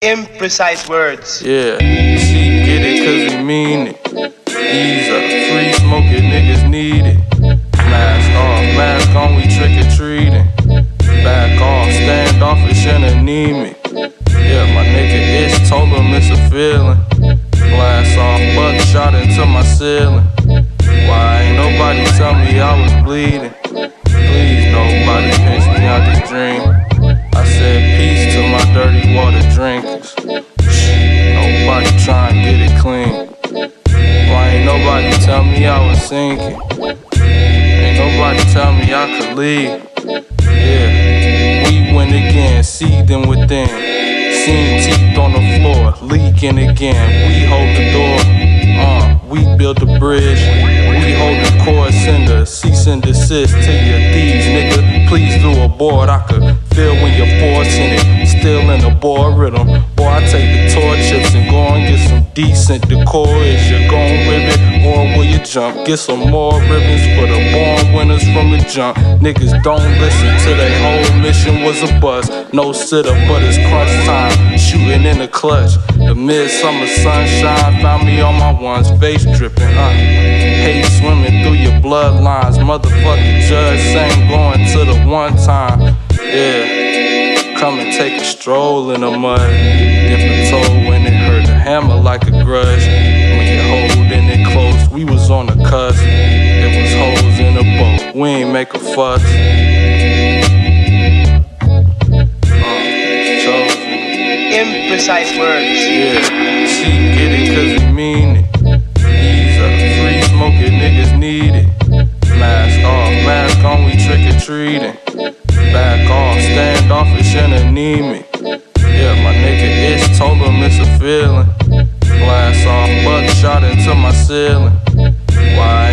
Imprecise words. Yeah, she get it cause we mean it. These are free smoking niggas need it. Mask on, we trick-or-treating. Back off, standoffish and anemic. Yeah, my nigga Ish told him it's a feeling. Glass off, buckshot into my ceiling. Why ain't nobody tell me I was bleeding? Please, nobody pinch me out this dream. I said peace to my dirty water drinkers. Nobody try and get it clean. Why ain't nobody tell me I was sinking? Ain't nobody tell me I could leave. Yeah, we win again, seething within. Seen teeth on the floor, leaking again. We hold the door, we build the bridge. We hold the course in the cease and desist to your thieves, nigga. Please do abort. I could feel when you're forcing it, still in the board rhythm. Boy, I take the tour chips and go and get some decent decor. Is you gon' ribbit or will you jump? Get some more ribbons for the born winners from the jump. Niggas don't listen to their whole mission was a bust. No sitter, but it's crunch time. Shooting in the clutch. The midsummer sunshine found me on my ones, face dripping. Hate swimming through your bloodlines. Motherfucking judge saying going to the one time. Yeah, come and take a stroll in the mud. Dip a toe when it hurt the hammer like a grudge. When you're holding it close, we was on the cusp. It was holes in the boat, we ain't make a fuss. Chosen. Imprecise words. Yeah, she get it cause we mean it. These are free smoking niggas need it. Mask on, we trick-or-treating. Back off, standoffish and anemic. Yeah, my nigga Ish told him it's a feeling. Glass off, buckshot into my ceiling. Why